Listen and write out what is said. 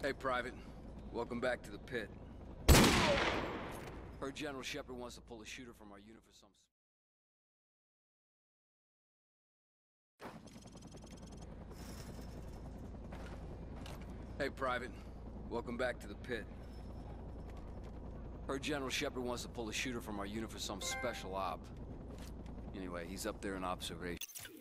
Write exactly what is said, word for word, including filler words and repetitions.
Hey, Private. Welcome back to the pit. Heard General Shepard wants to pull a shooter from our unit for some... Hey, Private. Welcome back to the pit. Heard General Shepard wants to pull a shooter from our unit for some special op. Anyway, he's up there in observation.